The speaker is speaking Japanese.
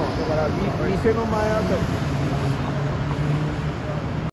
から店の前あたり。